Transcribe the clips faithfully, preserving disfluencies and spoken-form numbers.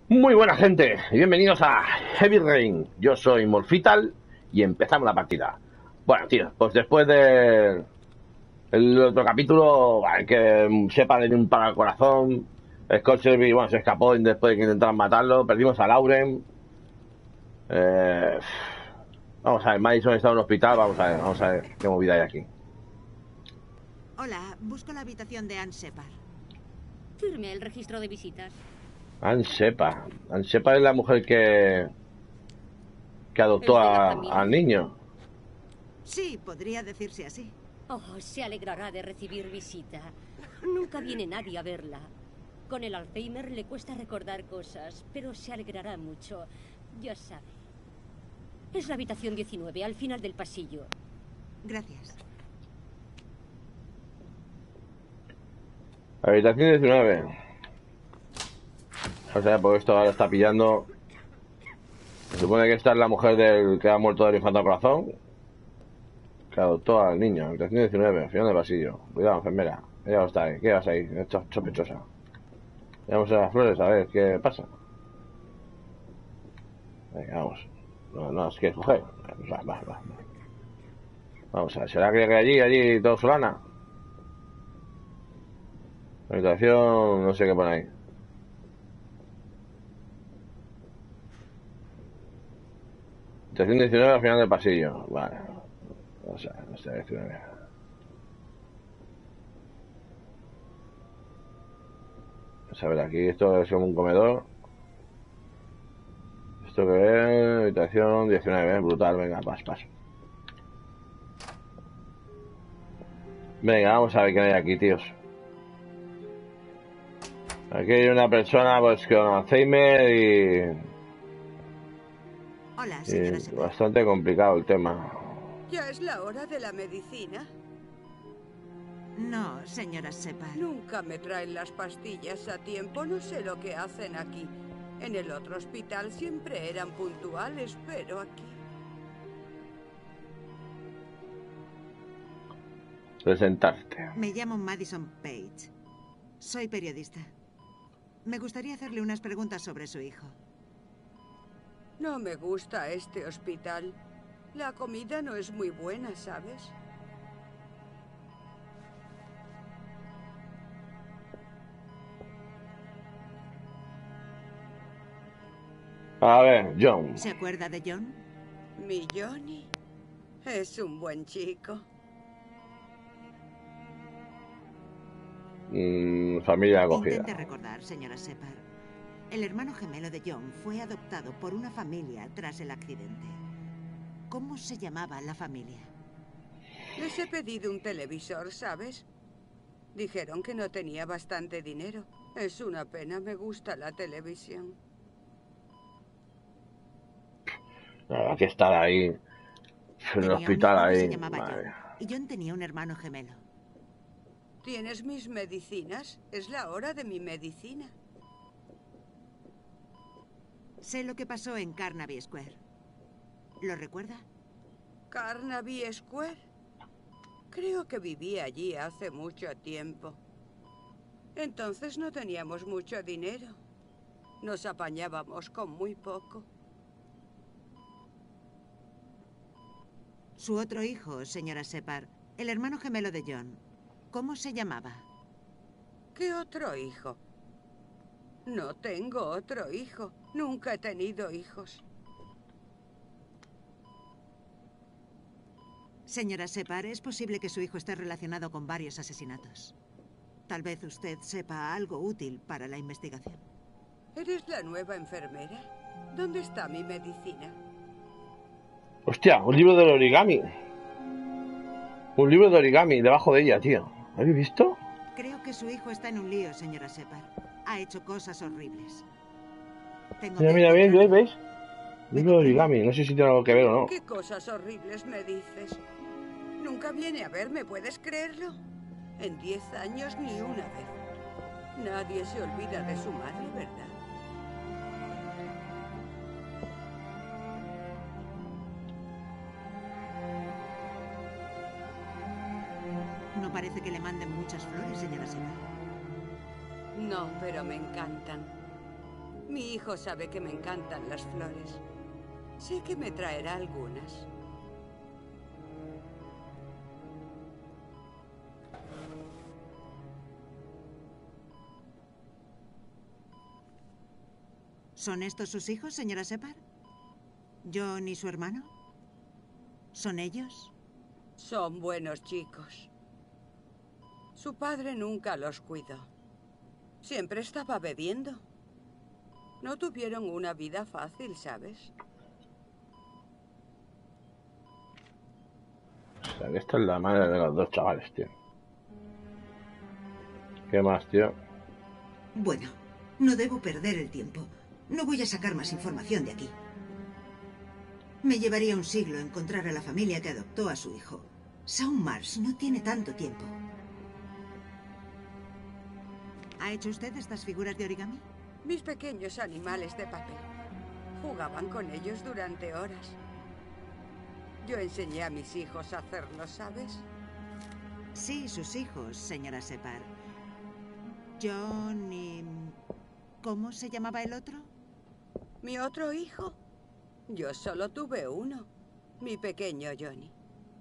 Muy buena gente, y bienvenidos a Heavy Rain. Yo soy Morfital y empezamos la partida. Bueno, tío, pues después de el otro capítulo, bueno, que sepa de un para el corazón, Scott Shelby, bueno, se escapó después de que intentaran matarlo, perdimos a Lauren. Eh, vamos a ver, Madison está en un hospital, vamos a ver, vamos a ver qué movida hay aquí. Hola, busco la habitación de Anne Shepard. Firme el registro de visitas. Anne Shepard. Anne Shepard es la mujer que que adoptó a, al niño. Sí, podría decirse así. Oh, se alegrará de recibir visita. Nunca viene nadie a verla. Con el Alzheimer le cuesta recordar cosas, pero se alegrará mucho. Ya sabe. Es la habitación diecinueve, al final del pasillo. Gracias. Habitación diecinueve. O sea, porque esto ahora está pillando. Se supone que esta es la mujer del que ha muerto del infarto al corazón. Que adoptó al niño. Habitación diecinueve, al final del pasillo. Cuidado, enfermera. Ella está ahí. ¿Qué vas ahí? Esto es sospechosa. Vamos a las flores a ver qué pasa. Venga, vamos. No, no, es que es mujer. Va, va, va. Vamos a ver. ¿Será que allí, allí, todo solana? Habitación, no sé qué pone ahí. Habitación diecinueve al final del pasillo. Vale. O sea, no sé, diecinueve. Vamos a ver, aquí esto es como un comedor. Esto que es habitación diecinueve, ¿eh? Brutal, venga, paso, paso. Venga, vamos a ver qué hay aquí, tíos. Aquí hay una persona pues con Alzheimer y... Hola, señora y Shepard. bastante complicado el tema. ¿Ya es la hora de la medicina? No, señora Shepard. Nunca me traen las pastillas a tiempo, no sé lo que hacen aquí. En el otro hospital siempre eran puntuales, pero aquí... Presentarte. Me llamo Madison Page. Soy periodista. Me gustaría hacerle unas preguntas sobre su hijo. No me gusta este hospital. La comida no es muy buena, ¿sabes? A ver, John. ¿Se acuerda de John? Mi Johnny es un buen chico. Mm, familia acogida. Intente recordar, señora Shepard. El hermano gemelo de John fue adoptado por una familia tras el accidente. ¿Cómo se llamaba la familia? Les he pedido un televisor, ¿sabes? Dijeron que no tenía bastante dinero. Es una pena, me gusta la televisión. Hay que estar ahí. En el Tenía hospital un hijo que ahí. se llamaba Madre. John, y John tenía un hermano gemelo. ¿Tienes mis medicinas? Es la hora de mi medicina. Sé lo que pasó en Carnaby Square. ¿Lo recuerda? ¿Carnaby Square? Creo que viví allí hace mucho tiempo. Entonces no teníamos mucho dinero. Nos apañábamos con muy poco. Su otro hijo, señora Shepard, el hermano gemelo de John, ¿cómo se llamaba? ¿Qué otro hijo? No tengo otro hijo. Nunca he tenido hijos. Señora Shepard, es posible que su hijo esté relacionado con varios asesinatos. Tal vez usted sepa algo útil para la investigación. ¿Eres la nueva enfermera? ¿Dónde está mi medicina? Hostia, un libro de origami. Un libro de origami debajo de ella, tío. ¿Habéis visto? Creo que su hijo está en un lío, señora Shepard. Ha hecho cosas horribles. Tengo Mira, que mira, ¿veis? encontrarlo. ¿Veis? Libro de origami. No sé si tiene algo que ver o no. ¿Qué cosas horribles me dices? Nunca viene a verme, ¿puedes creerlo? En diez años ni una vez. Nadie se olvida de su madre, ¿verdad? No parece que le manden muchas flores, señora Shepard. No, pero me encantan. Mi hijo sabe que me encantan las flores. Sé que me traerá algunas. ¿Son estos sus hijos, señora Shepard? ¿John y su hermano? ¿Son ellos? Son buenos chicos. Su padre nunca los cuidó. Siempre estaba bebiendo. No tuvieron una vida fácil, ¿sabes? O sea, que esta es la madre de los dos chavales, tío. ¿Qué más, tío? Bueno, no debo perder el tiempo. No voy a sacar más información de aquí. Me llevaría un siglo encontrar a la familia que adoptó a su hijo. Shaun Marsh no tiene tanto tiempo. ¿Ha hecho usted estas figuras de origami? Mis pequeños animales de papel. Jugaban con ellos durante horas. Yo enseñé a mis hijos a hacerlo, ¿sabes? Sí, sus hijos, señora Shepard. John y... ¿cómo se llamaba el otro? ¿Mi otro hijo? Yo solo tuve uno. Mi pequeño Johnny.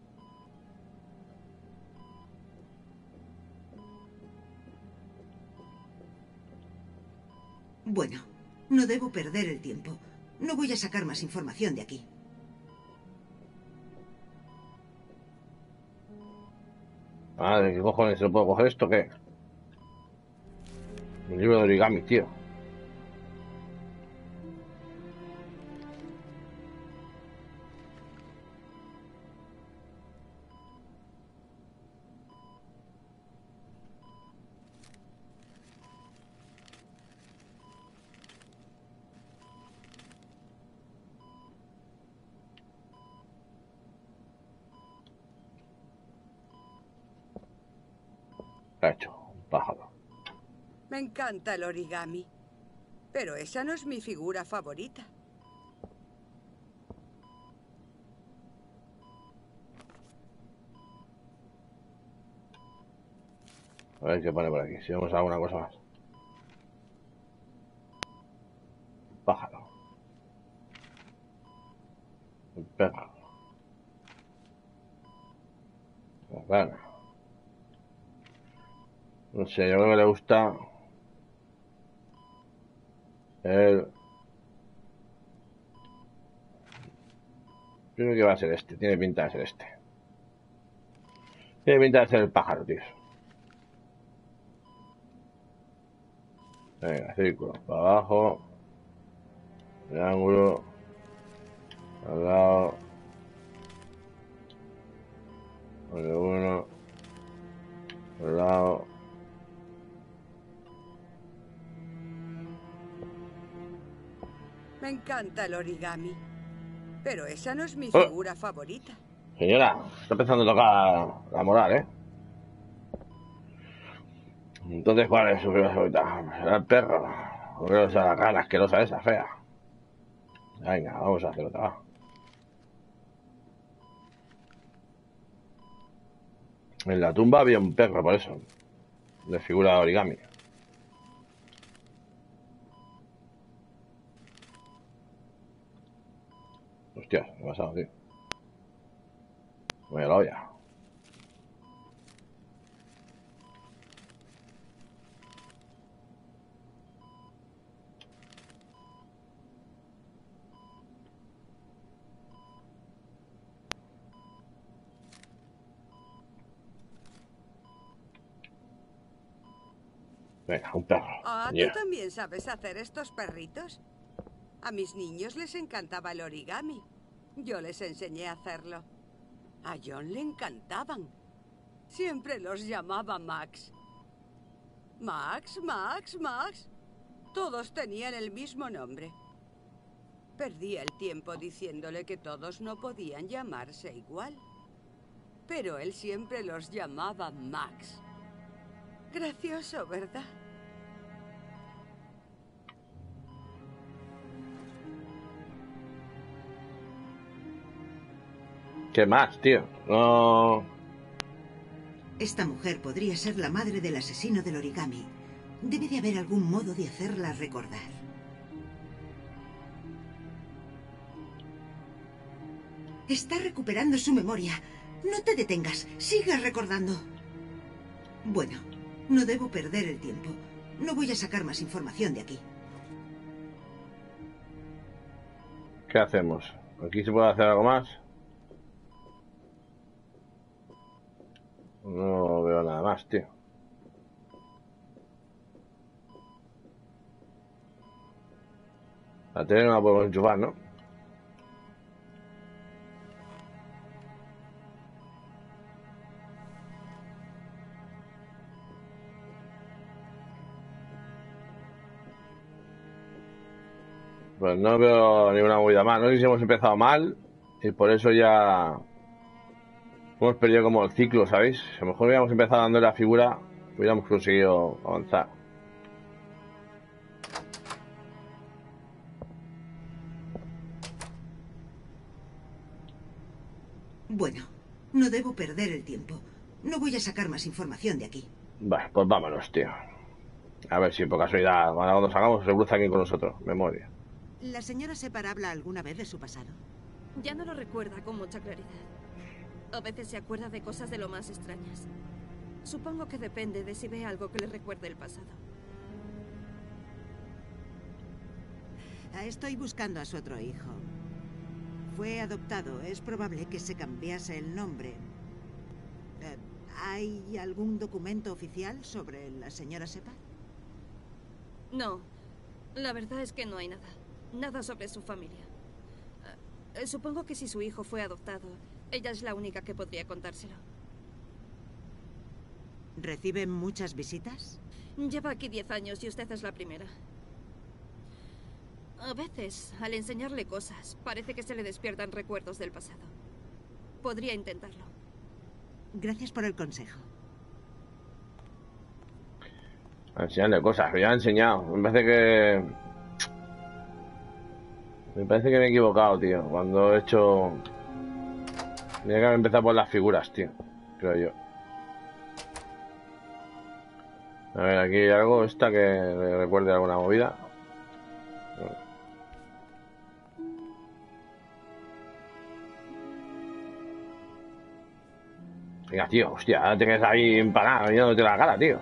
Bueno, no debo perder el tiempo. No voy a sacar más información de aquí. Madre, ¿qué cojones? ¿Se lo puedo coger esto o qué? Un libro de origami, tío. ¿Qué ha hecho? Un pájaro. Me encanta el origami. Pero esa no es mi figura favorita. A ver qué pone por aquí. Si vemos alguna cosa más. Pájaro. Un perro. Una rana. No sé, yo creo que le gusta el... Creo que va a ser este. Tiene pinta de ser este. Tiene pinta de ser el pájaro, tío. Venga, círculo. Para abajo. Triángulo. Al lado. Uno. Al lado. Me encanta el origami. Pero esa no es mi Oh. figura favorita. Señora, está empezando a tocar la moral, ¿eh? Entonces, ¿cuál es su figura favorita? ¿Será el perro? ¿O creo será la rana asquerosa esa, fea? Venga, vamos a hacer otra, va. En la tumba había un perro, por eso. De figura de origami. Hostias, ¿qué ha pasado, tío? Voy a la olla. Venga, un perro. Ah, Yeah. ¿tú también sabes hacer estos perritos? A mis niños les encantaba el origami. Yo les enseñé a hacerlo. A John le encantaban. Siempre los llamaba Max. Max, Max, Max. Todos tenían el mismo nombre. Perdí el tiempo diciéndole que todos no podían llamarse igual. Pero él siempre los llamaba Max. Gracioso, ¿verdad? ¿Qué más, tío? No... Esta mujer podría ser la madre del asesino del origami. Debe de haber algún modo de hacerla recordar. Está recuperando su memoria. No te detengas. Sigue recordando. Bueno, no debo perder el tiempo. No voy a sacar más información de aquí. ¿Qué hacemos? ¿Aquí se puede hacer algo más? No veo nada más, tío. La tele no la podemos enchufar, ¿no? Pues no veo ninguna movida más. No sé si hemos empezado mal y por eso ya hemos perdido como el ciclo, ¿sabéis? A lo mejor hubiéramos empezado dando la figura, hubiéramos conseguido avanzar. Bueno, no debo perder el tiempo. No voy a sacar más información de aquí. Vale, pues vámonos, tío. A ver si por casualidad, cuando salgamos, se cruza aquí con nosotros. Memoria. ¿La señora Separ habla alguna vez de su pasado? Ya no lo recuerda con mucha claridad. A veces se acuerda de cosas de lo más extrañas. Supongo que depende de si ve algo que le recuerde el pasado. Estoy buscando a su otro hijo. Fue adoptado. Es probable que se cambiase el nombre. Eh, ¿Hay algún documento oficial sobre la señora Separ? No. La verdad es que no hay nada. Nada sobre su familia. Eh, supongo que si su hijo fue adoptado, ella es la única que podría contárselo. ¿Recibe muchas visitas? Lleva aquí diez años y usted es la primera. A veces, al enseñarle cosas, parece que se le despiertan recuerdos del pasado. Podría intentarlo. Gracias por el consejo. A enseñarle cosas, me ha enseñado. Me parece que... Me parece que me he equivocado, tío. Cuando he hecho... Tenía que haber empezado por las figuras, tío. Creo yo. A ver, aquí hay algo. Esta que me recuerde alguna movida. Venga, tío. Hostia, ahora te quedas ahí empanado mirándote la cara, tío.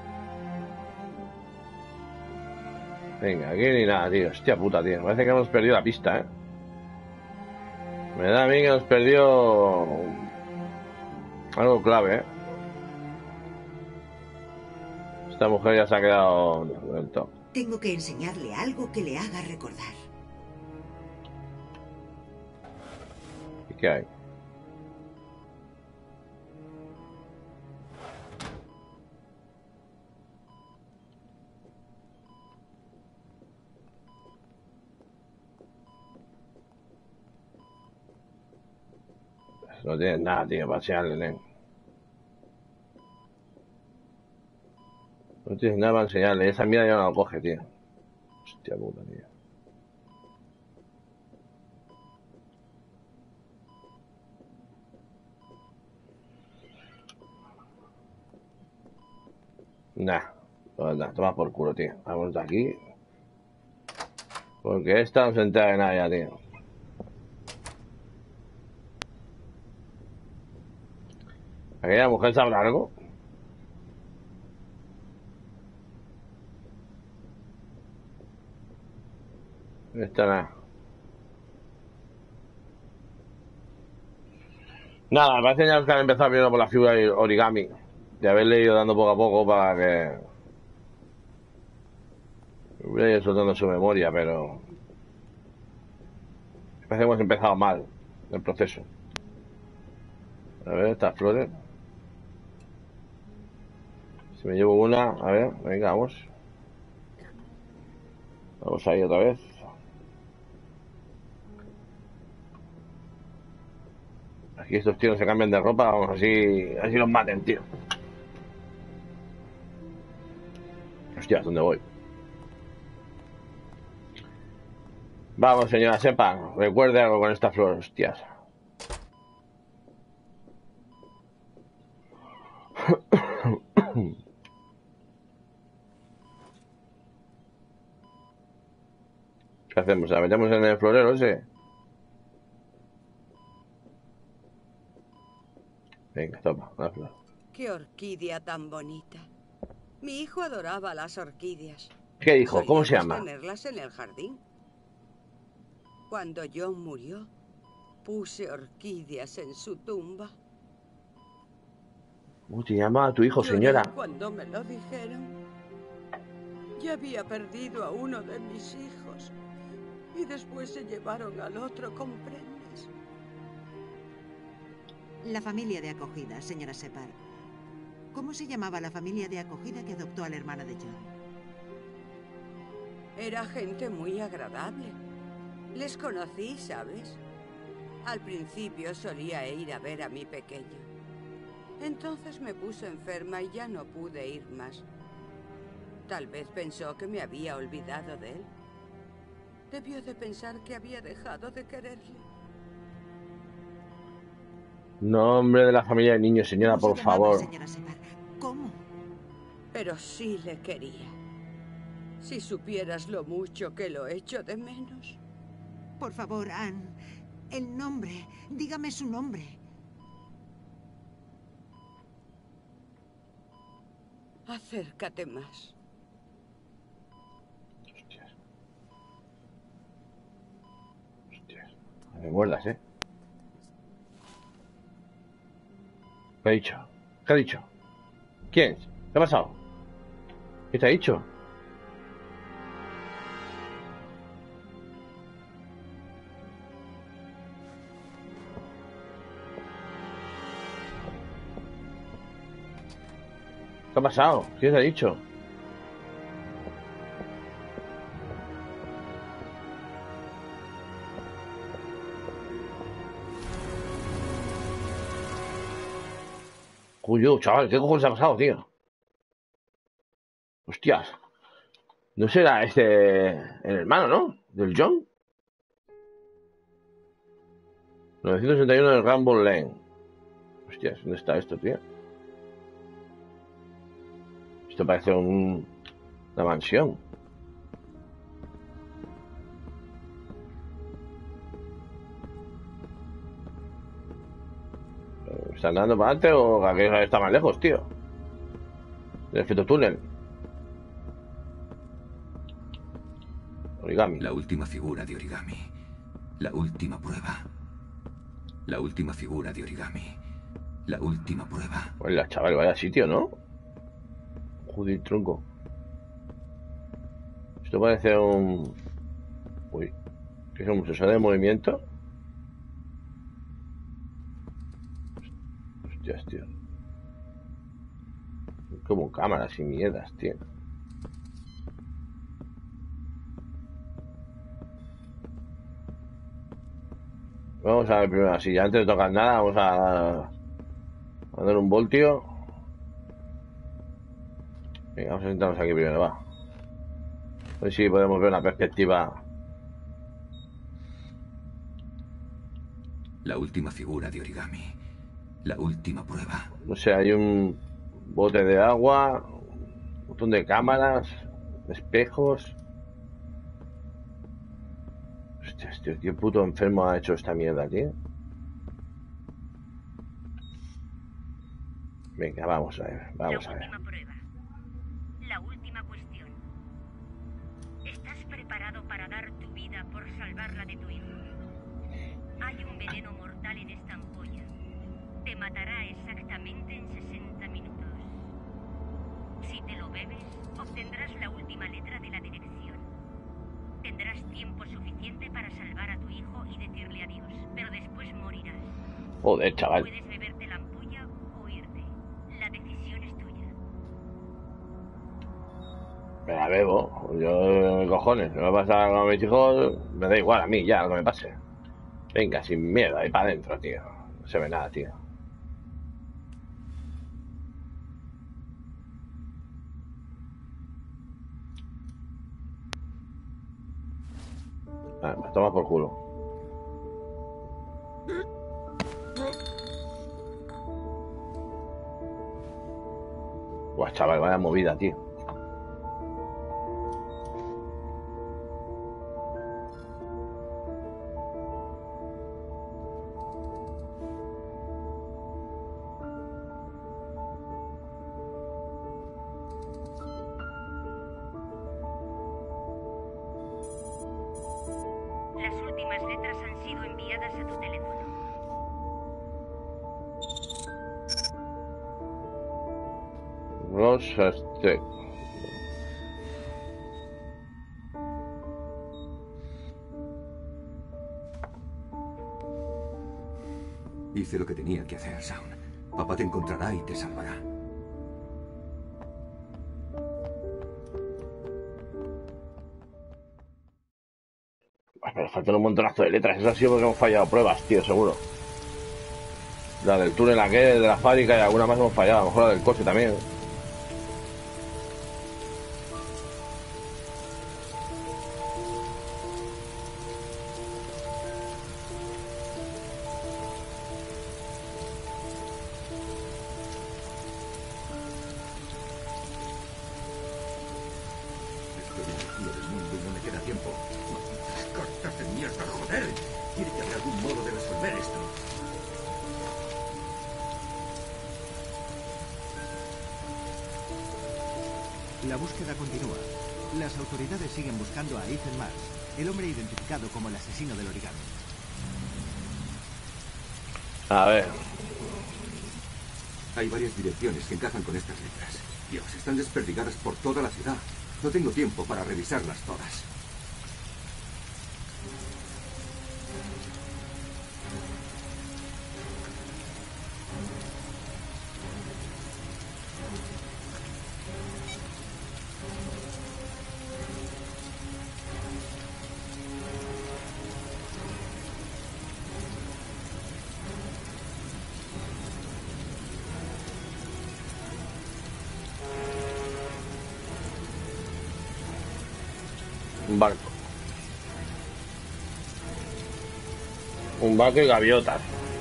Venga, aquí ni nada, tío. Hostia puta, tío. Parece que hemos perdido la pista, eh. Me da a mí que hemos perdido algo clave, eh. Esta mujer ya se ha quedado del top. Tengo que enseñarle algo que le haga recordar. ¿Y qué hay? No tienes nada, tío, para enseñarle, nen. No tienes nada para enseñarle. Esa mierda ya no lo coge, tío. Hostia puta, tío. Nah. Pues nah, toma por culo, tío. Vamos de aquí. Porque esta no se entera de nada ya, tío. ¿Aquella mujer sabrá algo? Esta nada. Nada, me parece ya que han empezado viendo por la figura de origami. De haberle ido dando poco a poco para que... hubiera ido soltando su memoria, pero... Me parece que hemos empezado mal el proceso. A ver, estas flores. Si me llevo una, a ver, venga, vamos. Vamos ahí otra vez. Aquí estos tíos se cambian de ropa, vamos, así, así los maten, tío. Hostia, ¿dónde voy? Vamos, señora Sepa, recuerde algo con esta flor, hostias. ¿Qué hacemos? ¿La metemos en el florero ese? Venga, toma, una flor. Qué orquídea tan bonita. Mi hijo adoraba las orquídeas. ¿Qué dijo? ¿Cómo se Solíamos llama? tenerlas en el jardín. Cuando John murió, puse orquídeas en su tumba. ¿Cómo se llama tu hijo, Lloré señora? cuando me lo dijeron. Ya había perdido a uno de mis hijos y después se llevaron al otro, ¿comprendes? La familia de acogida, señora Separ. ¿Cómo se llamaba la familia de acogida que adoptó al hermano de John? Era gente muy agradable. Les conocí, ¿sabes? Al principio solía ir a ver a mi pequeño. Entonces me puso enferma y ya no pude ir más. Tal vez pensó que me había olvidado de él. Debió de pensar que había dejado de quererle. Nombre de la familia del niño, señora, ¿Cómo por se llamaba, favor. señora Separ? ¿Cómo? Pero sí le quería. Si supieras lo mucho que lo echo de menos. Por favor, Anne. El nombre. Dígame su nombre. Acércate más. Hostias. Hostias. No me muerdas, ¿eh? ¿Qué ha dicho? ¿Qué ha dicho? ¿Quién? ¿Qué ha pasado? ¿Qué te ha dicho? ¿Qué ha pasado? ¿Qué te ha dicho? Cuyo, chaval, ¿qué cojones ha pasado, tío? Hostias. ¿No será este el hermano, no? ¿Del John? novecientos sesenta y uno del Ramble Lane. Hostias, ¿dónde está esto, tío? Esto parece un, una mansión. ¿Están dando para adelante o aquello está más lejos, tío? El efecto túnel. Origami. La última figura de origami. La última prueba. La última figura de origami. La última prueba. Hola, chaval, vaya sitio, ¿no? Joder, tronco. Esto parece un... Uy. ¿Qué es un sensor de movimiento? Hostias, tío. Como cámaras y mierdas, tío. Vamos a ver primero, si ya antes de tocar nada, vamos a, a dar un voltio. Venga, vamos a sentarnos aquí primero, va. A ver si podemos ver una perspectiva. La última figura de origami. La última prueba. No sé, hay un bote de agua, un montón de cámaras, espejos. Hostias, tío, qué puto enfermo ha hecho esta mierda, tío. Venga, vamos a ver, vamos La a ver. última prueba. La última cuestión. ¿Estás preparado para dar tu vida por salvarla de tu hijo? Hay un veneno mortal en esta ampolla. Te matará exactamente en sesenta minutos. Si te lo bebes, obtendrás la última letra de la dirección. Tendrás tiempo suficiente para salvar a tu hijo y decirle adiós, pero después morirás. Joder, chaval. Puedes beberte la ampolla o irte. La decisión es tuya. Me la bebo. Yo, cojones, me va a pasar con mis hijos. Me da igual a mí ya lo que me pase. Venga, sin miedo, ahí para adentro, tío. No se ve nada, tío. Ah, me toma por culo. Buah, chaval, vaya movida, tío. nuevas letras han sido enviadas a tu teléfono. Rosastek. Hice lo que tenía que hacer, Shaun. Papá te encontrará y te salvará. Pero faltan un montonazo de letras. Eso ha sido porque hemos fallado pruebas, tío, seguro. La del túnel aquel, de la fábrica y alguna más hemos fallado. A lo mejor la del coche también. La búsqueda continúa. Las autoridades siguen buscando a Ethan Mars, el hombre identificado como el asesino del origami. A ver. Hay varias direcciones que encajan con estas letras. Dios, están desperdigadas por toda la ciudad. No tengo tiempo para revisarlas todas. Un barco. Un barco y gaviotas.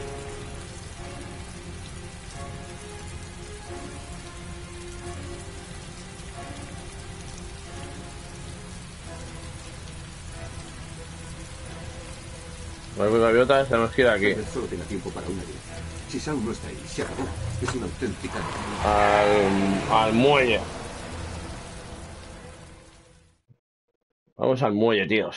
Barco y gaviotas, tenemos que ir aquí. Solo tenga tiempo para una dirección. Si Shaun no está ahí, se acabó. Es una auténtica... Al, al muelle. Vamos al muelle, tíos.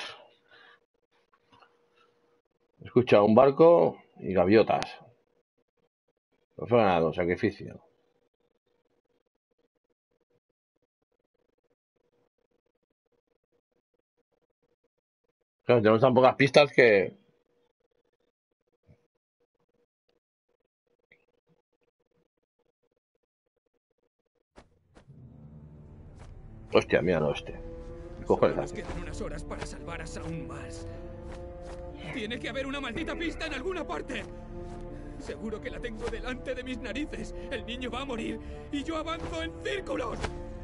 He escuchado un barco y gaviotas. No fue nada, un sacrificio. Claro, tenemos tan pocas pistas que... Hostia, mira, no, este. Cojones, nos quedan unas horas para salvar a Shaun Mars. Tiene que haber una maldita pista en alguna parte. Seguro que la tengo delante de mis narices. El niño va a morir y yo avanzo en círculos.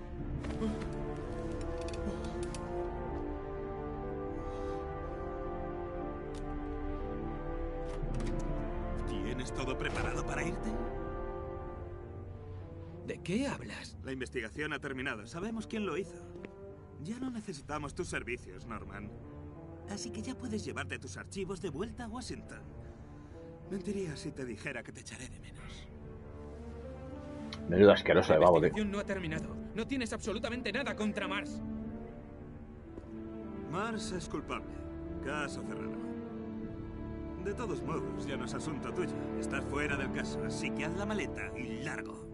¿Tienes todo preparado para irte? ¿De qué hablas? La investigación ha terminado. Sabemos quién lo hizo. Ya no necesitamos tus servicios, Norman. Así que ya puedes llevarte tus archivos de vuelta a Washington. Mentiría si te dijera que te echaré de menos. Menudo asqueroso de babo, tío. La investigación no ha terminado. No tienes absolutamente nada contra Mars. Mars es culpable. Caso cerrado. De todos modos, ya no es asunto tuyo. Estás fuera del caso, así que haz la maleta y largo.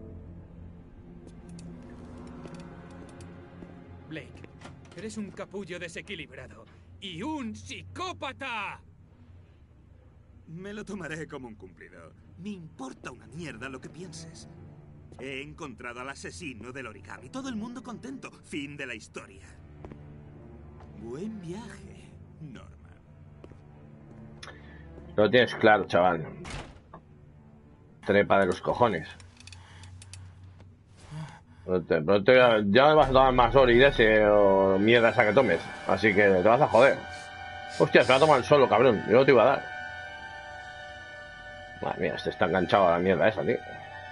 Blake, eres un capullo desequilibrado y un psicópata. Me lo tomaré como un cumplido. Me importa una mierda lo que pienses. He encontrado al asesino del origami. Todo el mundo contento. Fin de la historia. Buen viaje, Norman. Lo tienes claro, chaval. Trepa de los cojones. Pero te, pero te, ya no vas a tomar más Ori de ese o mierda esa que tomes. Así que te vas a joder. Hostia, se va a tomar el solo, cabrón. Yo no te iba a dar. Madre mía, este está enganchado a la mierda esa, tío.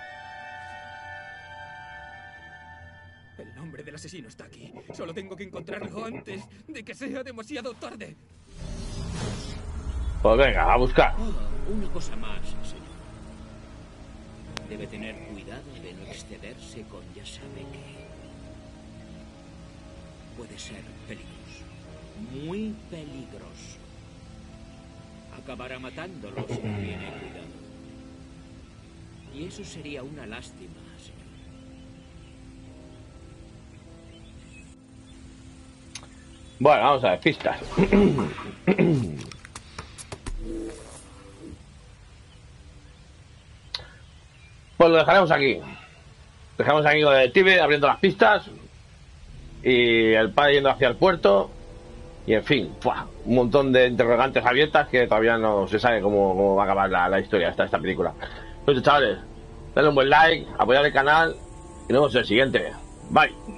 El nombre del asesino está aquí. Solo tengo que encontrarlo antes de que sea demasiado tarde. Pues venga, a buscar. Oh, una cosa más, señor. Debe tener cuidado de no excederse con ya sabe qué. Puede ser peligroso. Muy peligroso. acabará matándolo si no tiene cuidado. Y eso sería una lástima, señor. Bueno, vamos a ver, pistas. Pues lo dejaremos aquí. Dejamos aquí con el detective abriendo las pistas. Y el padre yendo hacia el puerto. Y en fin, ¡fua! Un montón de interrogantes abiertas que todavía no se sabe cómo, cómo va a acabar la, la historia de esta, esta película. Entonces, chavales, dale un buen like, apoyar el canal y nos vemos en el siguiente. Bye.